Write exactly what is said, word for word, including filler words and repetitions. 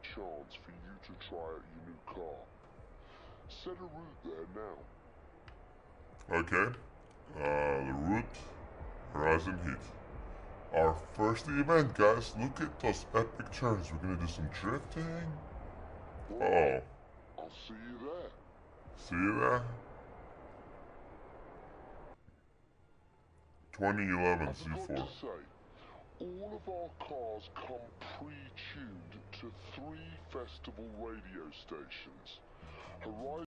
chance for you to try out your new car. Set a route there now. Okay. Uh, the route, Horizon Heat. Our first event, guys. Look at those epic turns. We're gonna do some drifting. Oh. I'll see you there. See you there? twenty eleven I C forgot four. to say, all of our cars come pre-tuned to three festival radio stations. Horizon